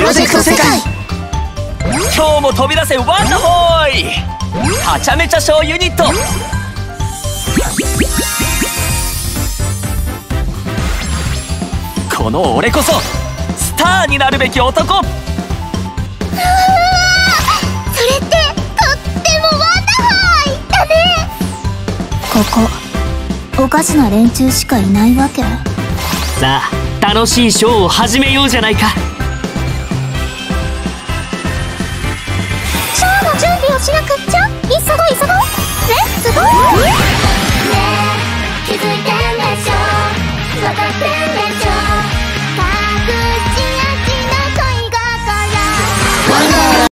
ロジェクト世界。 今日も飛び出せワンダホーイ。はちゃめちゃショーユニット。この俺こそスターになるべき男。 それってとってもワンダホーイだね。ここおかしな連中しかいないわけ。 さあ楽しいショーを始めようじゃないか。 ショーの準備をしなくっちゃ。